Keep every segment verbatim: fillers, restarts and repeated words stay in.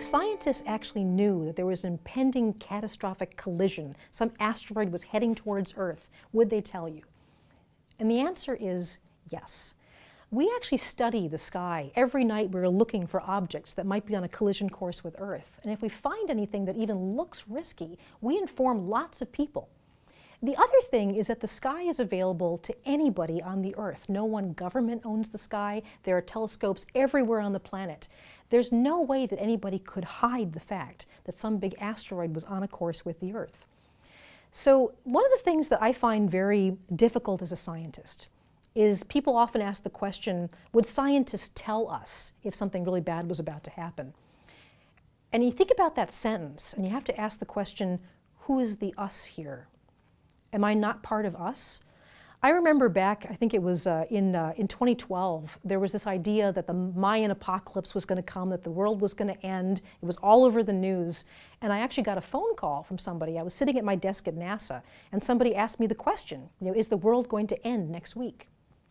If scientists actually knew that there was an impending catastrophic collision, some asteroid was heading towards Earth, would they tell you? And the answer is yes. We actually study the sky. Every night we're looking for objects that might be on a collision course with Earth. And if we find anything that even looks risky, we inform lots of people. The other thing is that the sky is available to anybody on the Earth. No one government owns the sky. There are telescopes everywhere on the planet. There's no way that anybody could hide the fact that some big asteroid was on a course with the Earth. So one of the things that I find very difficult as a scientist is people often ask the question, would scientists tell us if something really bad was about to happen? And you think about that sentence, and you have to ask the question, who is the us here? Am I not part of us? I remember back, I think it was uh, in, uh, in twenty twelve, there was this idea that the Mayan apocalypse was going to come, that the world was going to end. It was all over the news. And I actually got a phone call from somebody. I was sitting at my desk at NASA, and somebody asked me the question, you know, is the world going to end next week?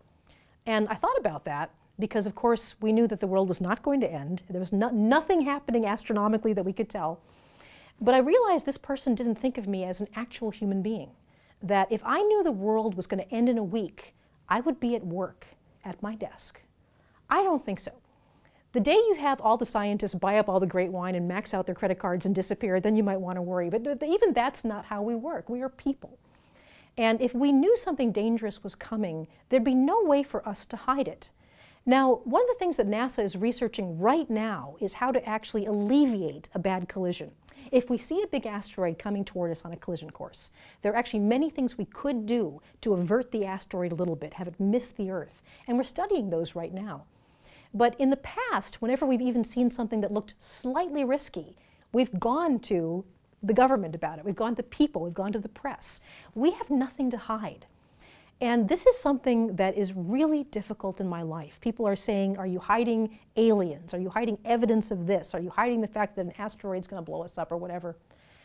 And I thought about that because, of course, we knew that the world was not going to end. There was no, nothing happening astronomically that we could tell. But I realized this person didn't think of me as an actual human being. That if I knew the world was going to end in a week, I would be at work at my desk. I don't think so. The day you have all the scientists buy up all the great wine and max out their credit cards and disappear, then you might want to worry. But even that's not how we work. We are people. And if we knew something dangerous was coming, there'd be no way for us to hide it. Now, one of the things that NASA is researching right now is how to actually alleviate a bad collision. If we see a big asteroid coming toward us on a collision course, there are actually many things we could do to avert the asteroid a little bit, have it miss the Earth. And we're studying those right now. But in the past, whenever we've even seen something that looked slightly risky, we've gone to the government about it. We've gone to people. We've gone to the press. We have nothing to hide. And this is something that is really difficult in my life. People are saying, are you hiding aliens? Are you hiding evidence of this? Are you hiding the fact that an asteroid's going to blow us up or whatever?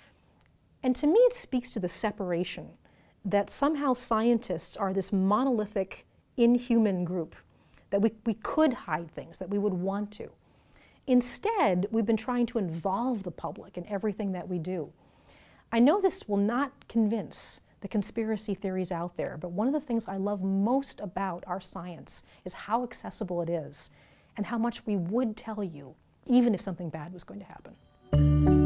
And to me, it speaks to the separation that somehow scientists are this monolithic, inhuman group, that we, we could hide things, that we would want to. Instead, we've been trying to involve the public in everything that we do. I know this will not convince the conspiracy theories out there, but one of the things I love most about our science is how accessible it is and how much we would tell you, even if something bad was going to happen.